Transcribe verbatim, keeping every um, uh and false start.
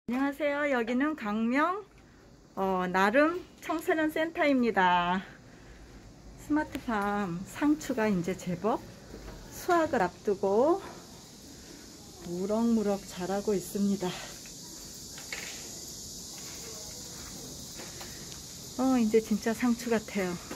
안녕하세요. 여기는 강명 어, 나름 청소년 센터입니다. 스마트팜 상추가 이제 제법 수확을 앞두고 무럭무럭 자라고 있습니다. 어, 이제 진짜 상추 같아요.